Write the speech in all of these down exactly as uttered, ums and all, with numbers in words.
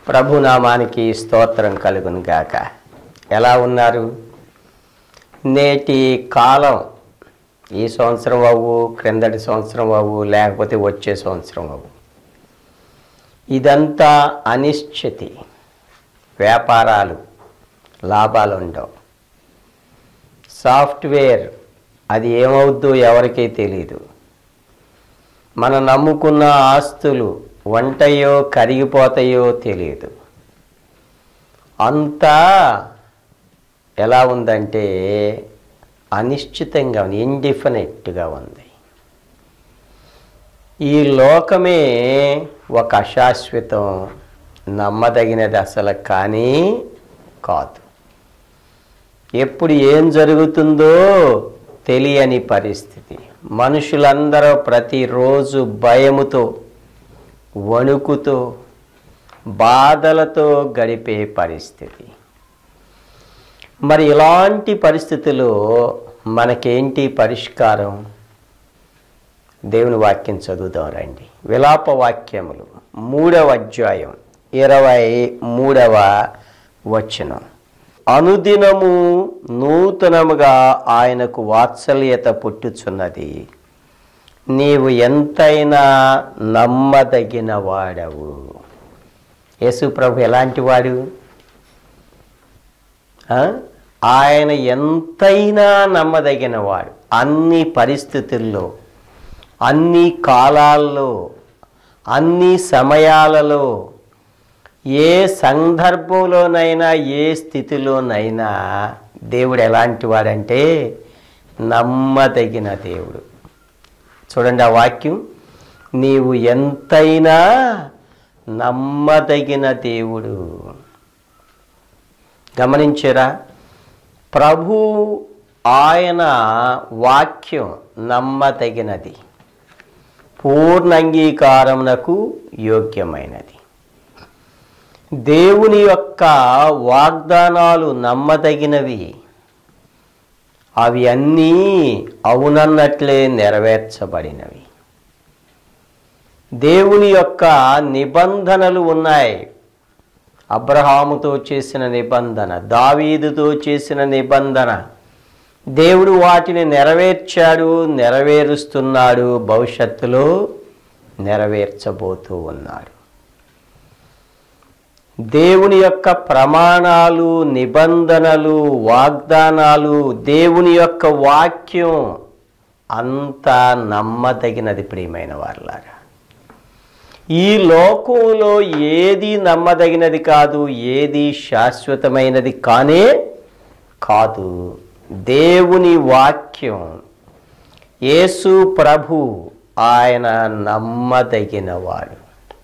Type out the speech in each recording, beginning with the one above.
ప్రభునామానికి స్తోత్రం కలుగును గాక. ఎలా ఉన్నారు? నేటి కాలం ఈ సంవత్సరం అవ్వు, క్రిందటి సంవత్సరం అవ్వు, లేకపోతే వచ్చే సంవత్సరం అవ్వు, ఇదంతా అనిశ్చితి. వ్యాపారాలు లాభాలు ఉండవు. సాఫ్ట్వేర్ అది ఏమవుద్దో ఎవరికీ తెలీదు. మనం నమ్ముకున్న ఆస్తులు వంటయో కరిగిపోతాయో తెలియదు. అంతా ఎలా ఉందంటే అనిశ్చితంగా ఉంది, ఇండిఫినెట్గా ఉంది. ఈ లోకమే ఒక అశాశ్వతం, నమ్మదగినది అసలు కానీ కాదు. ఎప్పుడు ఏం జరుగుతుందో తెలియని పరిస్థితి. మనుషులందరూ ప్రతిరోజు భయముతో, వణుకుతో, బాధలతో గడిపే పరిస్థితి. మరి ఇలాంటి పరిస్థితుల్లో మనకేంటి పరిష్కారం? దేవుని వాక్యం చదువుదాం రండి. విలాప వాక్యములు మూడవ అధ్యాయం ఇరవై మూడవ వచనం. అనుదినము నూతనముగా ఆయనకు వాత్సల్యత పుట్టుచున్నది, నీవు ఎంతైనా నమ్మదగిన వాడవు. యేసు ప్రభు ఎలాంటి వాడు? ఆయన ఎంతైనా నమ్మదగిన వాడు. అన్ని పరిస్థితుల్లో, అన్ని కాలాల్లో, అన్ని సమయాలలో, ఏ సందర్భంలోనైనా, ఏ స్థితిలోనైనా దేవుడు ఎలాంటి వాడంటే నమ్మదగిన దేవుడు. చూడండి ఆ వాక్యం, నీవు ఎంతైనా నమ్మదగిన దేవుడు. గమనించారా? ప్రభు ఆయన వాక్యం నమ్మదగినది, పూర్ణ అంగీకారమునకు యోగ్యమైనది. దేవుని యొక్క వాగ్దానాలు నమ్మదగినవి. అవి అన్నీ అవునన్నట్లే నెరవేర్చబడినవి. దేవుని యొక్క నిబంధనలు ఉన్నాయి. అబ్రహాముతో చేసిన నిబంధన, దావీదుతో చేసిన నిబంధన, దేవుడు వాటిని నెరవేర్చాడు, నెరవేరుస్తున్నాడు, భవిష్యత్తులో నెరవేర్చబోతూ ఉన్నాడు. దేవుని యొక్క ప్రమాణాలు, నిబంధనలు, వాగ్దానాలు, దేవుని యొక్క వాక్యం అంతా నమ్మదగినది. ప్రియమైన వారలారా, ఈ లోకంలో ఏది నమ్మదగినది కాదు, ఏది శాశ్వతమైనది కానే కాదు. దేవుని వాక్యం, యేసు ప్రభు ఆయన నమ్మదగినవాడు.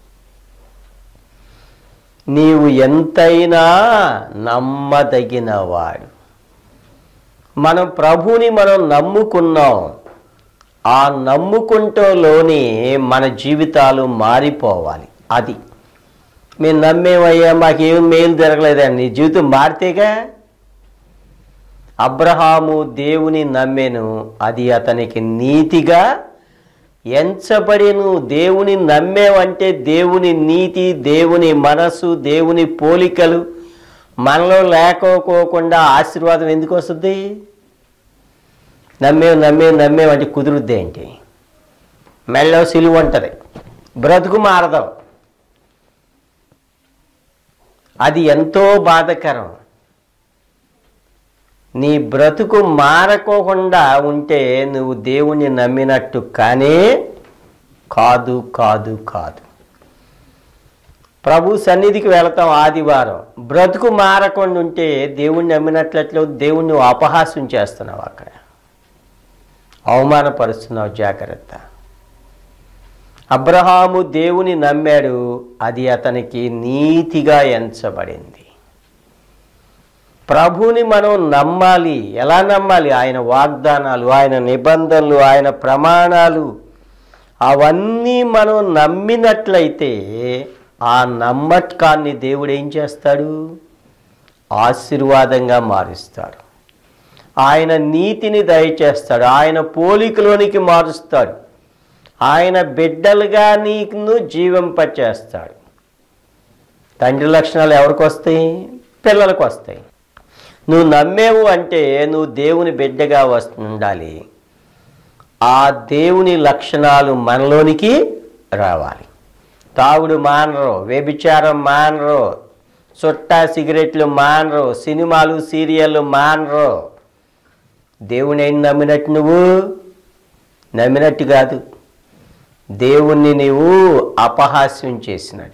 నీవు ఎంతైనా నమ్మదగినవాడు. మనం ప్రభుని మనం నమ్ముకున్నాం. ఆ నమ్ముకుంటలోనే మన జీవితాలు మారిపోవాలి. అది మేము నమ్మేమయ్యా, మాకేం మేలు జరగలేదని నీ జీవితం మారితేగా. అబ్రహాము దేవుని నమ్మెను, అది అతనికి నీతిగా ఎంచబడెను. దేవుని నమ్మేవంటే దేవుని నీతి, దేవుని మనసు, దేవుని పోలికలు మనలో లేకపోకుండా ఆశీర్వాదం ఎందుకు వస్తుంది? నమ్మే నమ్మే నమ్మేవంటే కుదురుద్ది ఏంటి? మెళ్ళో సిలువ ఉంటుంది, బ్రతుకు మారదాం. అది ఎంతో బాధకరం. నీ బ్రతుకు మారకోకుండా ఉంటే నువ్వు దేవుణ్ణి నమ్మినట్టు కానే కాదు కాదు కాదు. ప్రభు సన్నిధికి వెళతాం ఆదివారం, బ్రతుకు మారకుండా ఉంటే దేవుణ్ణి నమ్మినట్లట్లో దేవుణ్ణి అపహాస్యం చేస్తున్నావు, అక్కడ అవమానపరుస్తున్నావు. జాగ్రత్త. అబ్రహాము దేవుని నమ్మాడు, అది అతనికి నీతిగా ఎంచబడింది. ప్రభుని మనం నమ్మాలి. ఎలా నమ్మాలి? ఆయన వాగ్దానాలు, ఆయన నిబంధనలు, ఆయన ప్రమాణాలు అవన్నీ మనం నమ్మినట్లయితే ఆ నమ్మకాన్ని దేవుడు ఏం చేస్తాడు? ఆశీర్వాదంగా మారుస్తాడు. ఆయన నీతిని దయచేస్తాడు, ఆయన పోలికలోనికి మారుస్తాడు, ఆయన బిడ్డలుగా నీకు జీవింపచేస్తాడు. తండ్రి లక్షణాలు ఎవరికి వస్తాయి? పిల్లలకు వస్తాయి. నువ్వు నమ్మేవు అంటే నువ్వు దేవుని బిడ్డగా వస్తు ఉండాలి. ఆ దేవుని లక్షణాలు మనలోనికి రావాలి. తాగుడు మానరు, వ్యభిచారం మానరు, చుట్టా సిగరెట్లు మానరు, సినిమాలు సీరియళ్ళు మానరు. దేవుని ఏం నమ్మినట్టు? నువ్వు నమ్మినట్టు కాదు, దేవుణ్ణి నీవు అపహాస్యం చేసినట్టు,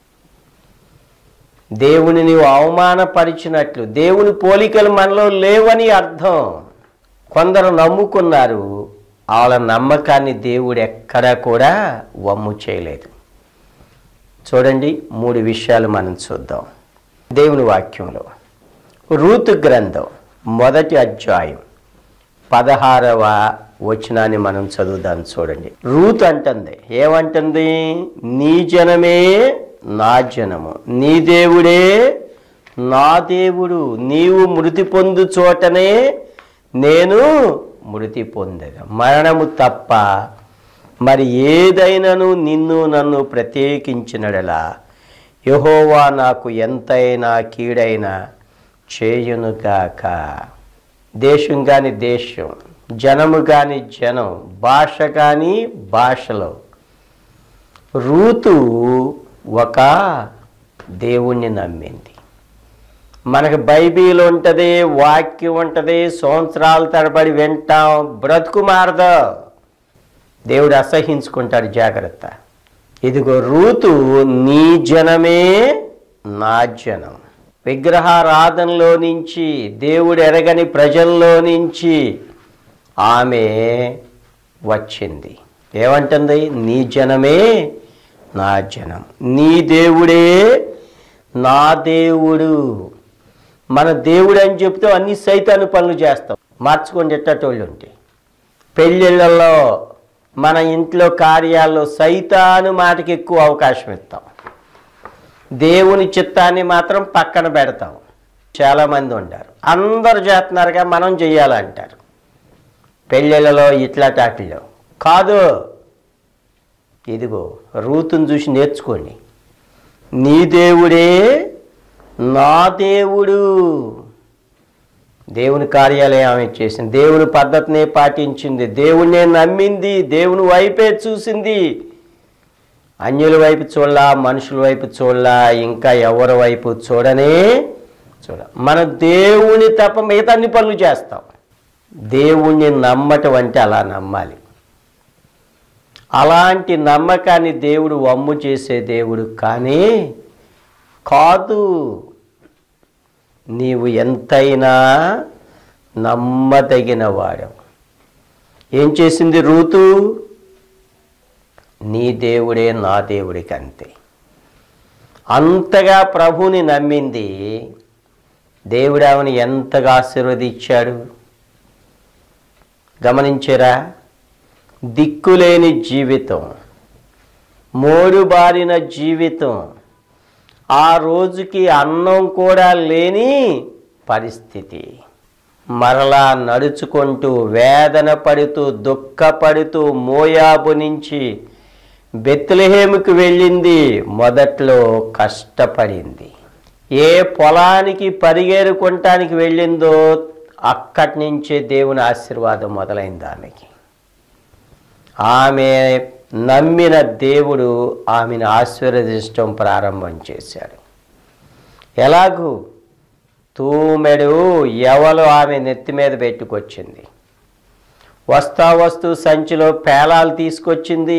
దేవుని నీవు అవమానపరిచినట్లు. దేవుని పోలికలు మనలో లేవని అర్థం. కొందరు నమ్ముకున్నారు, వాళ్ళ నమ్మకాన్ని దేవుడు ఎక్కడా కూడా వమ్ము చేయలేదు. చూడండి, మూడు విషయాలు మనం చూద్దాం దేవుని వాక్యంలో. రూతు గ్రంథం మొదటి అధ్యాయం పదహారవ వచనాన్ని మనం చదువుదాం. చూడండి, రూతు అంటుంది, ఏమంటుంది? నీ జనమే నా జనము, నీ దేవుడే నా దేవుడు, నీవు మృతి పొందు చోటనే నేను మృతి పొందేదా. మరణము తప్ప మరి ఏదైనాను నిన్ను నన్ను ప్రత్యేకించినడలా యెహోవా నాకు ఎంతైనా కీడైనా చేయునుగాక. దేశం కాని దేశం, జనము కాని జనం, భాష కాని భాషలో రూతు ఒక దేవుణ్ణి నమ్మింది. మనకు బైబిల్ ఉంటుంది, వాక్యం ఉంటుంది, సంవత్సరాల తరబడి వింటాం, బ్రతుకు మారదు. దేవుడు అసహించుకుంటాడు, జాగ్రత్త. ఇదిగో రూతు నీ జనమే నా జనం. విగ్రహారాధనలో నుంచి, దేవుడు ఎరగని ప్రజల్లో నుంచి ఆమె వచ్చింది. ఏమంటుంది? నీ జనమే నా జనం, నీ దేవుడే నా దేవుడు. మన దేవుడు అని చెప్తే అన్ని సైతాను పనులు చేస్తాం. మార్చుకొని ఎట్టేటోళ్ళు ఉంటే పెళ్ళిళ్ళల్లో, మన ఇంట్లో కార్యాల్లో సైతాను మాటకి ఎక్కువ అవకాశం ఇస్తాం, దేవుని చిత్తాన్ని మాత్రం పక్కన పెడతాం. చాలామంది ఉంటారు, అందరు చేస్తున్నారుగా మనం చెయ్యాలంటారు. పెళ్ళిళ్ళలో ఇట్లా టాటిల్లో కాదు. ఇదిగో రూతుని చూసి నేర్చుకోండి. నీ దేవుడే నా దేవుడు. దేవుని కార్యాలయం ఆమె చేసింది, దేవుని పద్ధతినే పాటించింది, దేవుణ్ణే నమ్మింది, దేవుని వైపే చూసింది. అన్యుల వైపు చూడలా, మనుషుల వైపు చూడలా, ఇంకా ఎవరి వైపు చూడనే చూడ. మన దేవుని తప్ప మిగతా అన్ని పనులు చేస్తాం. దేవుణ్ణి నమ్మటం అంటే అలా నమ్మాలి. అలాంటి నమ్మకాన్ని దేవుడు వమ్ము చేసే దేవుడు కానీ కాదు. నీవు ఎంతైనా నమ్మదగిన వాడు. ఏం చేసింది రూతు? నీ దేవుడే నా దేవుడికి అంతే. అంతగా ప్రభుని నమ్మింది. దేవుడు ఆమెను ఎంతగా ఆశీర్వదించాడు గమనించారా? దిక్కులేని జీవితం, మోడుబారిన జీవితం, ఆ రోజుకి అన్నం కూడా లేని పరిస్థితి, మరలా నడుచుకుంటూ వేదన పడుతూ దుఃఖపడుతూ మోయాబు నుంచి బెత్లెహేముకు వెళ్ళింది. మొదట్లో కష్టపడింది. ఏ పొలానికి పరిగెరుకుంటానికి వెళ్ళిందో అక్కడి నుంచే దేవుని ఆశీర్వాదం మొదలైంది ఆమెకి. ఆమె నమ్మిన దేవుడు ఆమెను ఆశీర్వదించడం ప్రారంభం చేశాడు. ఎలాగూ తూమెడు ఎవలు ఆమె నెత్తి మీద పెట్టుకొచ్చింది. వస్తా వస్తూ సంచిలో పేలాలు తీసుకొచ్చింది.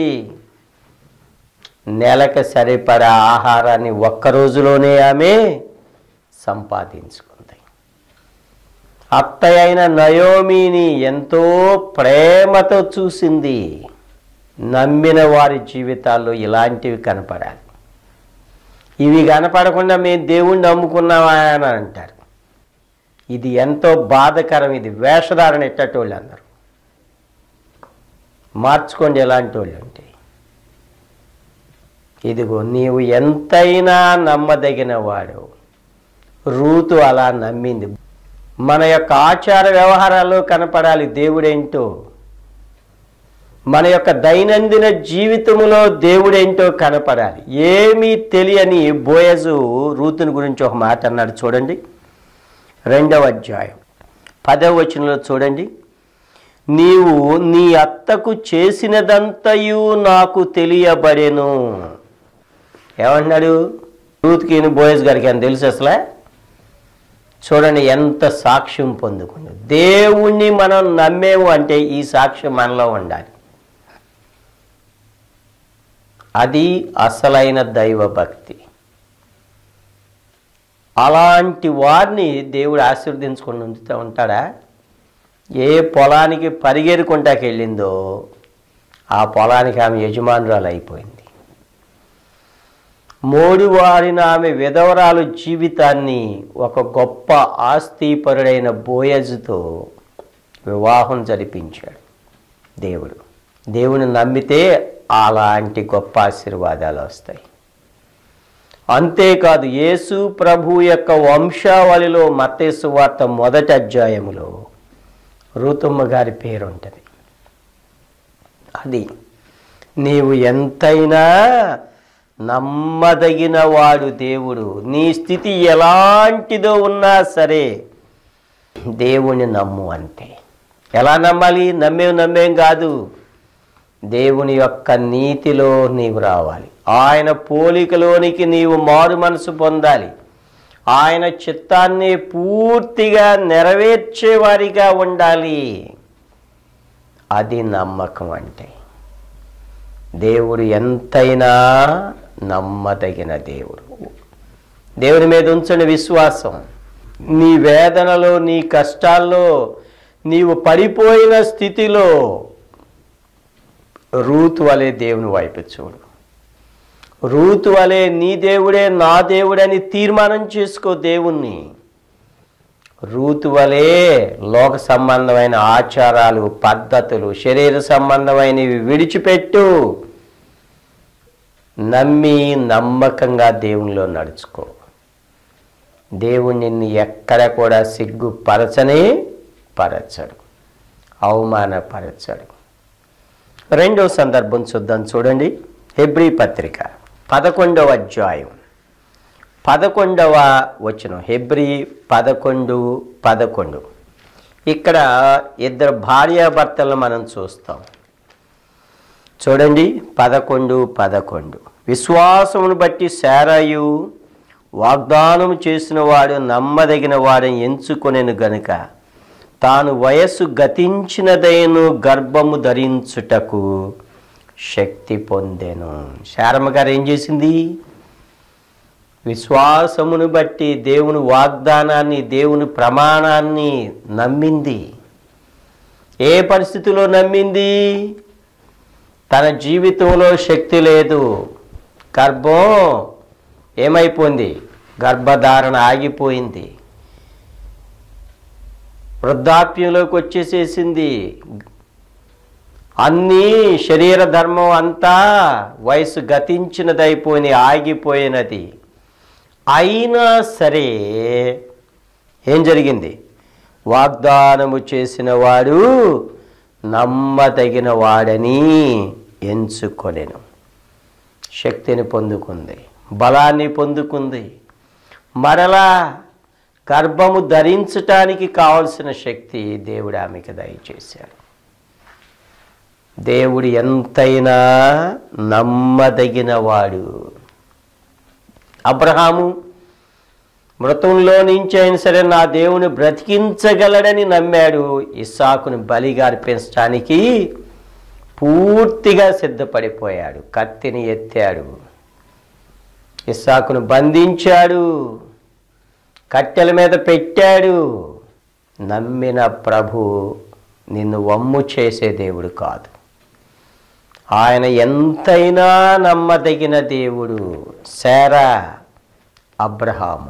నెలకు సరిపడా ఆహారాన్ని ఒక్క రోజులోనే ఆమె సంపాదించుకుంది. అత్తయ్య అయిన నయోమిని ఎంతో ప్రేమతో చూసింది. నమ్మిన వారి జీవితాల్లో ఇలాంటివి కనపడాలి. ఇవి కనపడకుండా మేము దేవుణ్ణి నమ్ముకున్నామా అని అంటారు. ఇది ఎంతో బాధకరం. ఇది వేషధారణ ఎట్టేటోళ్ళు అందరూ మార్చుకోండి. ఎలాంటి వాళ్ళు అంటే ఇదిగో నీవు ఎంతైనా నమ్మదగిన వాడు. రూతు అలా నమ్మింది. మన యొక్క ఆచార వ్యవహారాల్లో కనపడాలి దేవుడేంటో. మన యొక్క దైనందిన జీవితంలో దేవుడేంటో కనపడాలి. ఏమీ తెలియని బోయజు రూతుని గురించి ఒక మాట అన్నాడు చూడండి. రెండవ అధ్యాయం పదవ వచనంలో చూడండి. నీవు నీ అత్తకు చేసినదంతయు నాకు తెలియబడెను. ఏమన్నాడు? రూతుకి బోయజ్ గారికి అని తెలుసు అసలు. చూడండి ఎంత సాక్ష్యం పొందుకుంది. దేవుణ్ణి మనం నమ్మేము అంటే ఈ సాక్ష్యం మనలో ఉండాలి. అది అసలైన దైవ భక్తి. అలాంటి వారిని దేవుడు ఆశీర్వదించుకొని ఉంచుతూ ఉంటాడా? ఏ పొలానికి పరిగెరుకుంటాకి వెళ్ళిందో ఆ పొలానికి ఆమె యజమానురాలు అయిపోయింది. మోడువారిన ఆమె విధవరాలు జీవితాన్ని ఒక గొప్ప ఆస్తిపరుడైన బోయజుతో వివాహం జరిపించాడు దేవుడు. దేవుని నమ్మితే అలాంటి గొప్ప ఆశీర్వాదాలు వస్తాయి. అంతేకాదు యేసు ప్రభు యొక్క వంశావళిలో మత్తయి సువార్త మొదటి అధ్యాయములో రూతమ్మ గారి పేరు ఉంటుంది. అది నీవు ఎంతైనా నమ్మదగిన వాడు దేవుడు. నీ స్థితి ఎలాంటిదో ఉన్నా సరే దేవుని నమ్ము అంతే. ఎలా నమ్మాలి? నమ్మేం నమ్మేం కాదు, దేవుని యొక్క నీతిలో నీవు రావాలి. ఆయన పోలికలోనికి నీవు మారు మనసు పొందాలి. ఆయన చిత్తాన్ని పూర్తిగా నెరవేర్చేవారిగా ఉండాలి. అది నమ్మకం అంటే. దేవుడు ఎంతైనా నమ్మదగిన దేవుడు. దేవుని మీద ఉంచని విశ్వాసం. నీ వేదనలో, నీ కష్టాల్లో, నీవు పడిపోయిన స్థితిలో రూతు వలె దేవుని వైపు చూడు. రూతు వలె నీ దేవుడే నా దేవుడని తీర్మానం చేసుకో దేవుణ్ణి. రూతు వలె లోక సంబంధమైన ఆచారాలు, పద్ధతులు, శరీర సంబంధమైనవి విడిచిపెట్టు. నమ్మి నమ్మకంగా దేవునిలో నడుచుకో. దేవుని నిన్ను ఎక్కడ కూడా సిగ్గుపరచనే పరచడు, అవమానపరచడు. రెండో సందర్భం చూద్దాం చూడండి. హెబ్రీ పత్రిక పదకొండవ అధ్యాయం పదకొండవ వచనం. హెబ్రీ పదకొండు పదకొండు. ఇక్కడ ఇద్దరు భార్యాభర్తలను మనం చూస్తాం చూడండి. పదకొండు పదకొండు. విశ్వాసమును బట్టి శారాయు వాగ్దానం చేసిన వాడు నమ్మదగిన వాడిని ఎంచుకొనెను గనుక తాను వయస్సు గతించినదైన గర్భము ధరించుటకు శక్తి పొందెను. శారమ్మ గారు ఏం చేసింది? విశ్వాసమును బట్టి దేవుని వాగ్దానాన్ని, దేవుని ప్రమాణాన్ని నమ్మింది. ఏ పరిస్థితిలో నమ్మింది? తన జీవితంలో శక్తి లేదు, గర్భం ఏమైపోయింది, గర్భధారణ ఆగిపోయింది, వృద్ధాప్యంలోకి వచ్చేసేసింది. అన్నీ శరీర ధర్మం అంతా వయసు గతించినదైపోయి ఆగిపోయినది. అయినా సరే ఏం జరిగింది? వాగ్దానము చేసిన వాడు నమ్మదగిన వాడని ఎంచుకొనెను. శక్తిని పొందుకుంది, బలాన్ని పొందుకుంది. మరలా గర్భము ధరించటానికి కావలసిన శక్తి దేవుడు ఆమెకు దయచేశాడు. దేవుడు ఎంతైనా నమ్మదగిన వాడు. అబ్రహాము మృతంలో నుంచి అయినా సరే నా దేవుని బ్రతికించగలడని నమ్మాడు. ఇస్సాకును బలిగా అర్పించడానికి పూర్తిగా సిద్ధపడిపోయాడు. కత్తిని ఎత్తాడు, ఇస్సాకును బంధించాడు, కట్టెల మీద పెట్టాడు. నమ్మిన ప్రభు నిన్ను వమ్ము చేసే దేవుడు కాదు. ఆయన ఎంతైనా నమ్మదగిన దేవుడు. శారా, అబ్రహాము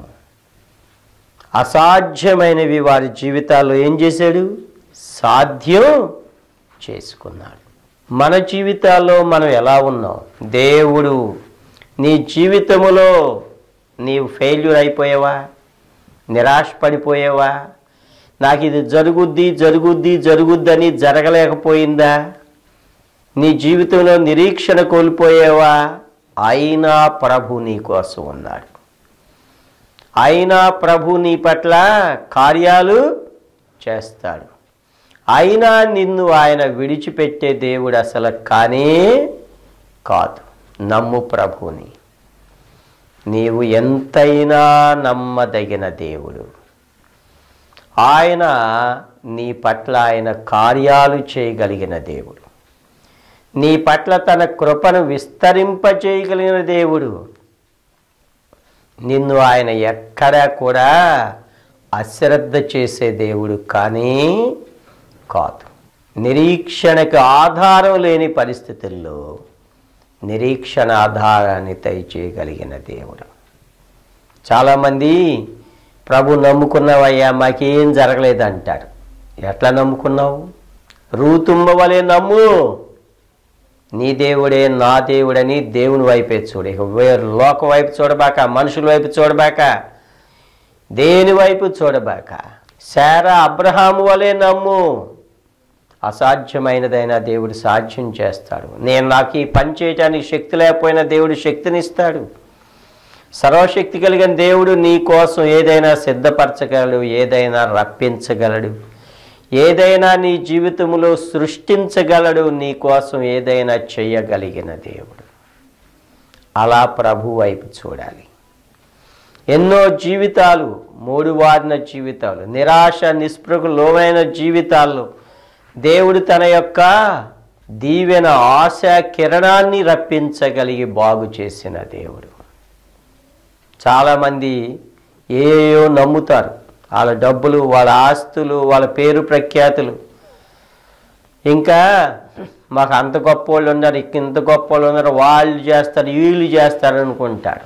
అసాధ్యమైనవి వారి జీవితాల్లో ఏం చేశాడు? సాధ్యం చేసుకున్నాడు. మన జీవితాల్లో మనం ఎలా ఉన్నాం? దేవుడు నీ జీవితములో నీవు ఫెయిల్యూర్ అయిపోయావా? నిరాశపడిపోయావా? నాకు ఇది జరుగుద్ది జరుగుద్ది జరుగుద్దని జరగలేకపోయిందా? నీ జీవితంలో నిరీక్షణ కోల్పోయేవా? అయినా ప్రభు నీ కోసం ఉన్నాడు. అయినా ప్రభు నీ పట్ల కార్యాలు చేస్తాడు. అయినా నిన్ను ఆయన విడిచిపెట్టే దేవుడు అసలు కానే కాదు. నమ్ము ప్రభుని. నీవు ఎంతైనా నమ్మదగిన దేవుడు. ఆయన నీ పట్ల ఆయన కార్యాలు చేయగలిగిన దేవుడు. నీ పట్ల తన కృపను విస్తరింపచేయగలిగిన దేవుడు. నిన్ను ఆయన ఎక్కడా కూడా అశ్రద్ధ చేసే దేవుడు కానీ కాదు. నిరీక్షణకు ఆధారం లేని పరిస్థితుల్లో నిరీక్షణ ఆధారాన్ని దయచేయగలిగిన దేవుడు. చాలామంది ప్రభు నమ్ముకున్నావయ్యా, మాకేం జరగలేదు అంటారు. ఎట్లా నమ్ముకున్నావు? రూతుంబ వలె నమ్ము. నీ దేవుడే నా దేవుడని దేవుని వైపే చూడు. ఇక వేరు లోక వైపు చూడబాక, మనుషుల వైపు చూడబాక, దేని వైపు చూడబాక. శారా అబ్రహాము వలె నమ్ము. అసాధ్యమైనదైనా దేవుడు సాధ్యం చేస్తాడు. నేను నాకు ఈ పని చేయడానికి శక్తి లేకపోయినా దేవుడు శక్తినిస్తాడు. సర్వశక్తి కలిగిన దేవుడు నీ కోసం ఏదైనా సిద్ధపరచగలడు, ఏదైనా రప్పించగలడు, ఏదైనా నీ జీవితంలో సృష్టించగలడు, నీ కోసం ఏదైనా చేయగలిగిన దేవుడు. అలా ప్రభు వైపు చూడాలి. ఎన్నో జీవితాలు మూడువారిన జీవితాలు, నిరాశ నిస్పృహకు లోనైన జీవితాల్లో దేవుడు తన యొక్క దీవెన ఆశ కిరణాన్ని రప్పించగలిగి బాగు చేసిన దేవుడు. చాలామంది ఏయో నమ్ముతారు. వాళ్ళ డబ్బులు, వాళ్ళ ఆస్తులు, వాళ్ళ పేరు ప్రఖ్యాతులు, ఇంకా మాకు అంత గొప్ప వాళ్ళు ఉన్నారు, ఇంత గొప్ప వాళ్ళు ఉన్నారు, వాళ్ళు చేస్తారు, వీళ్ళు చేస్తారు అనుకుంటారు.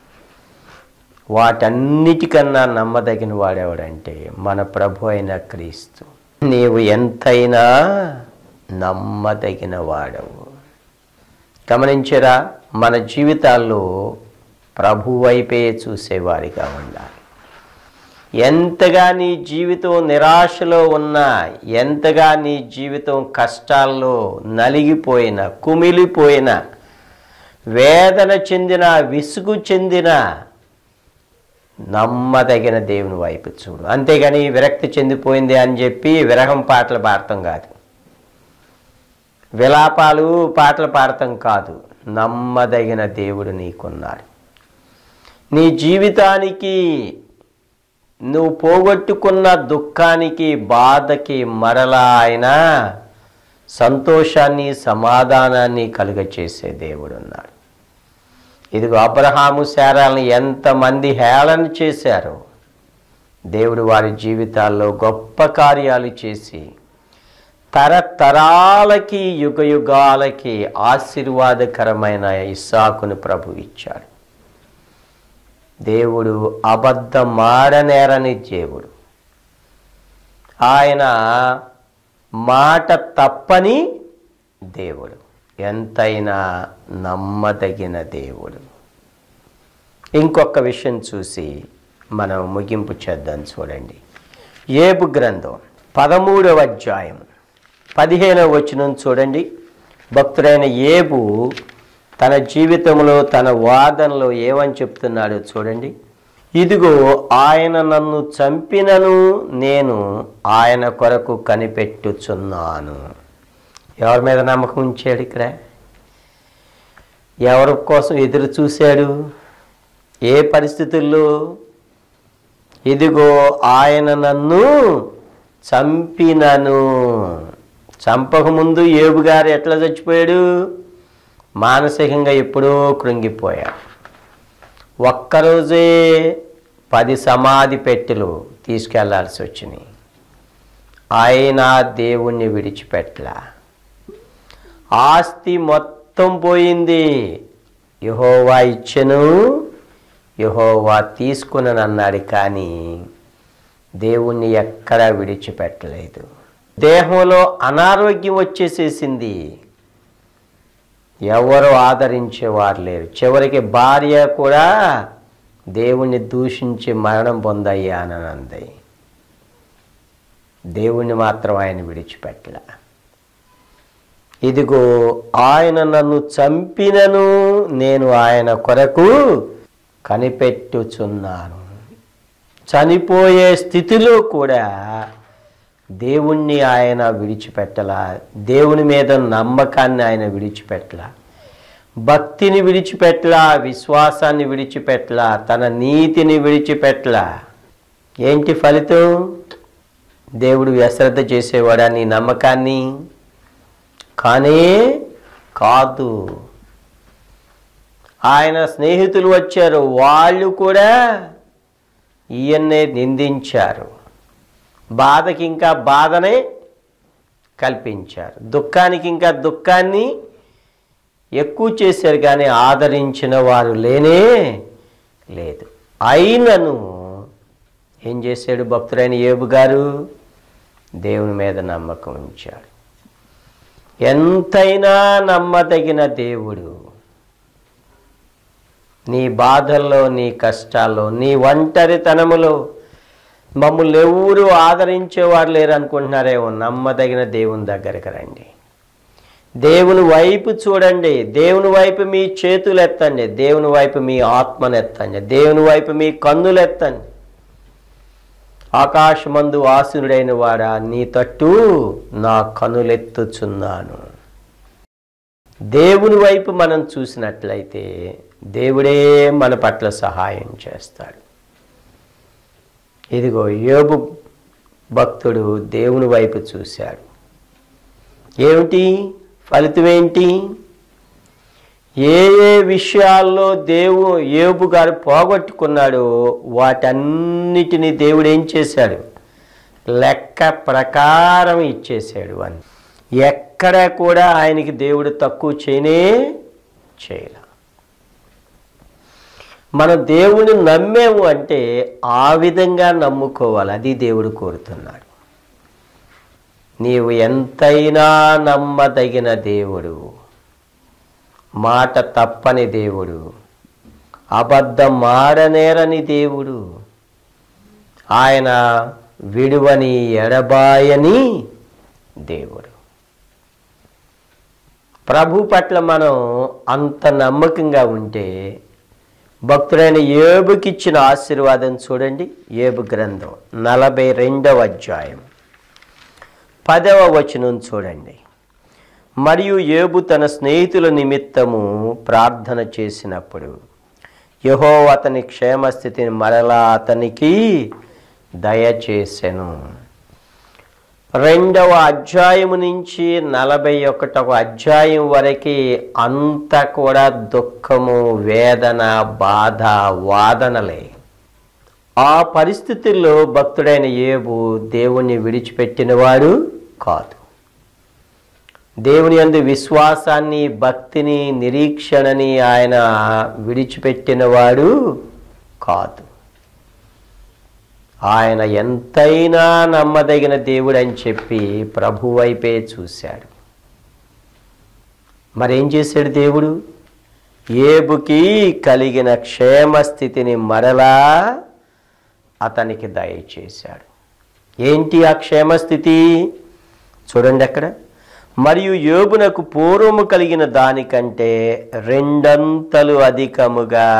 వాటన్నిటికన్నా నమ్మదగిన వాడెవడంటే మన ప్రభు అయిన క్రీస్తు. నీవు ఎంతైనా నమ్మదగిన వాడవు. గమనించరా, మన జీవితాల్లో ప్రభు వైపే చూసేవారిగా ఉండాలి. ఎంతగా నీ జీవితం నిరాశలో ఉన్నా, ఎంతగా నీ జీవితం కష్టాల్లో నలిగిపోయినా, కుమిలిపోయినా, వేదన చెందిన, విసుగు చెందిన, నమ్మదగిన దేవుని వైపు చూడు. అంతేగాని విరక్తి చెందిపోయింది అని చెప్పి విరహం పాటలు పాడటం కాదు, విలాపాలు పాటలు పాడటం కాదు. నమ్మదగిన దేవుడు నీకున్నాడు. నీ జీవితానికి, నువ్వు పోగొట్టుకున్న దుఃఖానికి, బాధకి మరలా ఆయన సంతోషాన్ని, సమాధానాన్ని కలుగచేసే దేవుడు ఉన్నాడు. ఇదిగో అబ్రహాము శారాలను ఎంతమంది హేళన చేశారో, దేవుడు వారి జీవితాల్లో గొప్ప కార్యాలు చేసి తరతరాలకి, యుగ యుగాలకి ఆశీర్వాదకరమైన ఇస్సాకును ప్రభు ఇచ్చాడు. దేవుడు అబద్ధమాడనేరని దేవుడు. ఆయన మాట తప్పని దేవుడు. ఎంతైనా నమ్మదగిన దేవుడు. ఇంకొక విషయం చూసి మనం ముగింపు చేద్దాం. చూడండి, యోబు గ్రంథం పదమూడవ అధ్యాయం పదిహేనవ వచనం చూడండి. భక్తుడైన యోబు తన జీవితంలో, తన వాదనలో ఏమని చెప్తున్నాడో చూడండి. ఇదిగో ఆయన నన్ను చంపినను నేను ఆయన కొరకు కనిపెట్టుచున్నాను. ఎవరి మీద నమ్మకం ఉంచాడు? ఇక్కడ ఎవరి కోసం ఎదురు చూశాడు? ఏ పరిస్థితుల్లో? ఇదిగో ఆయన నన్ను చంపినను. చంపకముందు యోబు గారు ఎట్లా చచ్చిపోయాడు? మానసికంగా ఎప్పుడో కృంగిపోయాడు. ఒక్కరోజే పది సమాధి పెట్టెలు తీసుకెళ్లాల్సి వచ్చినాయి. ఆయన దేవుణ్ణి విడిచిపెట్టలా. ఆస్తి మొత్తం పోయింది. యెహోవా ఇచ్చెను, యెహోవా తీసుకునని అన్నాడు, కానీ దేవుణ్ణి ఎక్కడా విడిచిపెట్టలేదు. దేహంలో అనారోగ్యం వచ్చేసేసింది. ఎవరు ఆదరించేవారు లేరు. చివరికి భార్య కూడా దేవుణ్ణి దూషించి మరణం పొందయ్యానని అంది. దేవుణ్ణి మాత్రం ఆయన విడిచిపెట్టలే. ఇదిగో ఆయన నన్ను చంపినను నేను ఆయన కొరకు కనిపెట్టుచున్నాను. చనిపోయే స్థితిలో కూడా దేవుణ్ణి ఆయన విడిచిపెట్టలా, దేవుని మీద నమ్మకాన్ని ఆయన విడిచిపెట్టలా, భక్తిని విడిచిపెట్టలా, విశ్వాసాన్ని విడిచిపెట్టలా, తన నీతిని విడిచిపెట్టలా. ఏంటి ఫలితం? దేవుడు అశ్రద్ధ చేసేవాడా నీ నమ్మకాన్ని? కానీ కాదు. ఆయన స్నేహితులు వచ్చారు, వాళ్ళు కూడా ఈయన్నే నిందించారు, బాధకి ఇంకా బాధనే కల్పించారు, దుఃఖానికి ఇంకా దుఃఖాన్ని ఎక్కువ చేశారు, కానీ ఆదరించిన వారు లేనే లేదు. అయినను ఏం చేశాడు భక్తుడైన యోబు గారు? దేవుని మీద నమ్మకం ఉంచాడు. ఎంతైనా నమ్మదగిన దేవుడు. నీ బాధల్లో, నీ కష్టాల్లో, నీ ఒంటరితనములో మమ్మల్ని ఎవరు ఆదరించేవారు లేరు అనుకుంటున్నారేమో, నమ్మదగిన దేవుని దగ్గరికి రండి. దేవుని వైపు చూడండి, దేవుని వైపు మీ చేతులు ఎత్తండి, దేవుని వైపు మీ ఆత్మను ఎత్తండి, దేవుని వైపు మీ కన్నులు ఎత్తండి. ఆకాశమందు ఆసీనుడైన వాడా, నీ తట్టు నా కనులెత్తుచున్నాను. దేవుని వైపు మనం చూసినట్లయితే దేవుడే మన పట్ల సహాయం చేస్తాడు. ఇదిగో యోబు భక్తుడు దేవుని వైపు చూశాడు. ఏమిటి ఫలితం? ఏంటి? ఏ ఏ విషయాల్లో దేవు యోబు గారు పోగొట్టుకున్నాడో వాటన్నిటినీ దేవుడు ఏం చేశాడు? లెక్క ప్రకారం ఇచ్చేశాడు అని. ఎక్కడ కూడా ఆయనకి దేవుడు తక్కువ చేయనే చేయలే. మన దేవుని నమ్మేము అంటే ఆ విధంగా నమ్ముకోవాలి. అది దేవుడు కోరుతున్నాడు. నీవు ఎంతైనా నమ్మదగిన దేవుడు, మాట తప్పని దేవుడు, అబద్ధం ఆడనేరని దేవుడు, ఆయన విడువని ఎడబాయని దేవుడు. ప్రభు పట్ల మనం అంత నమ్మకంగా ఉంటే భక్తుడైన యోబుకి ఇచ్చిన ఆశీర్వాదం చూడండి. యోబు గ్రంథం నలభై రెండవ అధ్యాయం పదవ వచనం చూడండి. మరియు యోబు తన స్నేహితుల నిమిత్తము ప్రార్థన చేసినప్పుడు యెహోవా అతని క్షేమస్థితిని మరలా అతనికి దయచేసెను. రెండవ అధ్యాయము నుంచి నలభై ఒకటవ అధ్యాయం వరకు అంతా కూడా దుఃఖము, వేదన, బాధ, వాదనలే. ఆ పరిస్థితుల్లో భక్తుడైన యోబు దేవుణ్ణి విడిచిపెట్టినవాడు కాదు. దేవుని యందు విశ్వాసాన్ని, భక్తిని, నిరీక్షణని ఆయన విడిచిపెట్టినవాడు కాదు. ఆయన ఎంతైనా నమ్మదగిన దేవుడు అని చెప్పి ప్రభు వైపే చూశాడు. మరేం చేశాడు దేవుడు? యోబుకి కలిగిన క్షేమస్థితిని మరలా అతనికి దయచేశాడు. ఏంటి ఆ క్షేమస్థితి? చూడండి అక్కడ. మరియు యోబునకు పూర్వము కలిగిన దానికంటే రెండంతలు అధికముగా.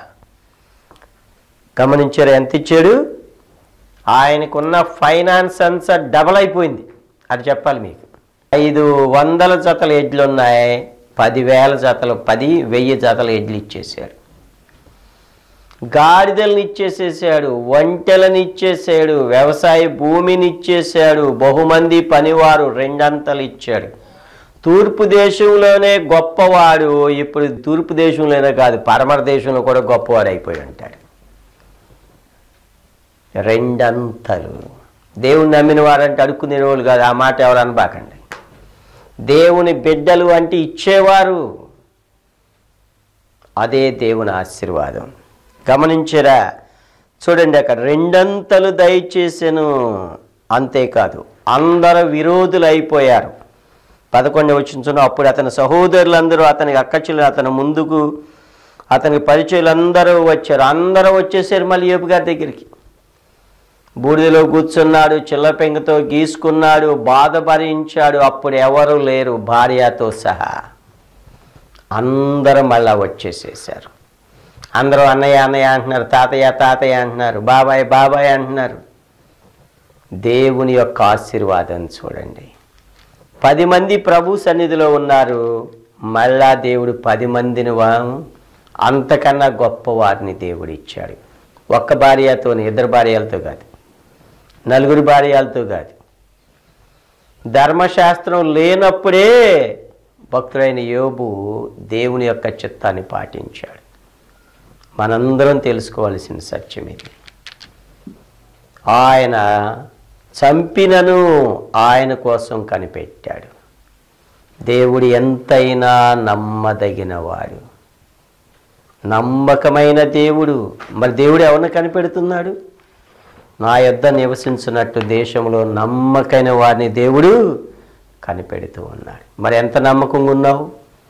గమనించారు ఎంత ఇచ్చాడు? ఆయనకున్న ఫైనాన్స్ అంతా డబల్ అయిపోయింది. అది చెప్పాలి మీకు. ఐదు వందల జతల ఎడ్లు ఉన్నాయి, పదివేల జతలు, పది వెయ్యి జతల ఎడ్లు ఇచ్చేసాడు. గాడిదలను ఇచ్చేసేసాడు, ఒంటెలను ఇచ్చేసాడు, వ్యవసాయ భూమిని ఇచ్చేసాడు, బహుమంది పనివారు రెండంతలు ఇచ్చాడు. తూర్పు దేశంలోనే గొప్పవాడు ఇప్పుడు తూర్పు దేశంలోనే కాదు, పరమర దేశంలో కూడా గొప్పవాడు అయిపోయి ఉంటాడు. రెండంతలు. దేవుని నమ్మిన వారంటే అడుక్కునే వాళ్ళు కాదు. ఆ మాట ఎవరు అనబాకండి. దేవుని బిడ్డలు అంటే ఇచ్చేవారు. అదే దేవుని ఆశీర్వాదం. గమనించరా? చూడండి అక్కడ రెండంతలు దయచేసెను. అంతేకాదు అందరు విరోధులు అయిపోయారు. పదకొండు వచ్చిన అప్పుడు అతని సహోదరులందరూ అతనికి అక్కచెల్లి అతని ముందుకు అతనికి పరిచయులందరూ వచ్చారు. అందరూ వచ్చేసారు మళ్ళీ యోబు గారి దగ్గరికి. బూడిదలో కూర్చున్నాడు, చిల్లపెంగతో గీసుకున్నాడు, బాధ భరించాడు. అప్పుడు ఎవరు లేరు, భార్యతో సహా అందరూ మళ్ళా వచ్చేసేసారు. అందరూ అన్నయ్య అన్నయ్య అంటున్నారు, తాతయ్య తాతయ్య అంటున్నారు, బాబాయ్ బాబాయ్ అంటున్నారు. దేవుని యొక్క ఆశీర్వాదం చూడండి. పది మంది ప్రభు సన్నిధిలో ఉన్నారు. మళ్ళా దేవుడు పది మందిని అంతకన్నా గొప్ప వారిని దేవుడు ఇచ్చాడు. ఒక్క భార్యతో, ఇద్దరు భార్యలతో కాదు, నలుగురు భార్యలతో కాదు. ధర్మశాస్త్రం లేనప్పుడే భక్తుడైన యోబు దేవుని యొక్క చిత్తాన్ని పాటించాడు. మనందరం తెలుసుకోవాల్సిన సత్యం ఇది. ఆయన చంపినను ఆయన కోసం కనిపెట్టాడు. దేవుడు ఎంతైనా నమ్మదగిన వాడు, నమ్మకమైన దేవుడు. మరి దేవుడు ఎవరిని కనిపెడుతున్నాడు? నా యొద్ద నివసించినట్టు దేశంలో నమ్మకమైన వారిని దేవుడు కనిపెడుతూ ఉన్నాడు. మరి ఎంత నమ్మకంగా ఉన్నావు?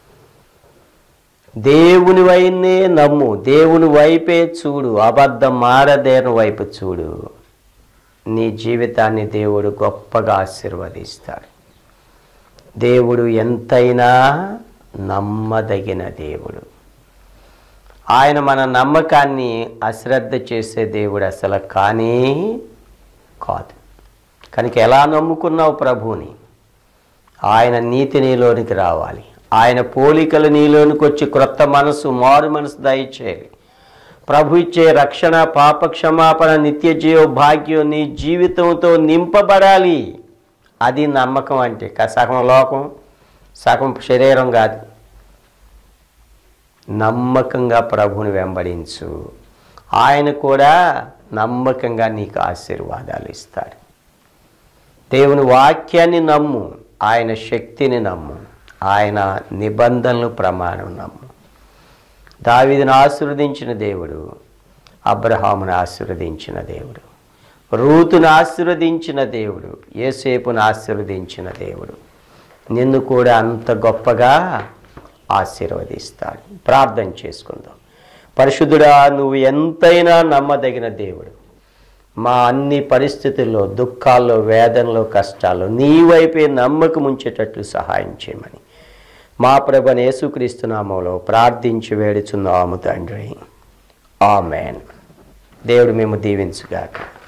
దేవుని వైనే నమ్ము, దేవుని వైపే చూడు, అబద్ధం ఆడదేని వైపు చూడు. నీ జీవితాన్ని దేవుడు గొప్పగా ఆశీర్వదిస్తాడు. దేవుడు ఎంతైనా నమ్మదగిన దేవుడు. ఆయన మన నమ్మకాన్ని అశ్రద్ధ చేసే దేవుడు అసలు కానీ కాదు. కనుక ఎలా నమ్ముకున్నావు ప్రభువుని? ఆయన నీతి నీలోనికి రావాలి. ఆయన పోలికలు నీలోనికి వచ్చి క్రొత్త మనసు, మారు మనసు దయచేయాలి. ప్రభు ఇచ్చే రక్షణ, పాప క్షమాపణ, నిత్య జీవ భాగ్యం నీ జీవితంతో నింపబడాలి. అది నమ్మకం అంటే. సగం లోకం, సగం శరీరం కాదు. నమ్మకంగా ప్రభుని వెంబడించు. ఆయన కూడా నమ్మకంగా నీకు ఆశీర్వాదాలు ఇస్తాడు. దేవుని వాక్యాన్ని నమ్ము, ఆయన శక్తిని నమ్ము, ఆయన నిబంధనలు ప్రమాణం నమ్ము. దావీదును ఆశీర్వదించిన దేవుడు అబ్రహామును ఆశీర్వదించిన దేవుడు, రూతును ఆశీర్వదించిన దేవుడు, యోసేపును ఆశీర్వదించిన దేవుడు నిన్ను కూడా అంత గొప్పగా ఆశీర్వదిస్తాడు. ప్రార్థన చేసుకుందాం. పరిశుద్ధుడా, నువ్వు ఎంతైనా నమ్మదగిన దేవుడు. మా అన్ని పరిస్థితుల్లో, దుఃఖాల్లో, వేదనలో, కష్టాల్లో నీ వైపే నమ్మకం ఉంచేటట్లు సహాయం చేయమని మా ప్రభువైన యేసుక్రీస్తు నామములో ప్రార్థించి వేడుచున్నాము తండ్రి. ఆమేన్. దేవుడు మేము దీవించుగాక.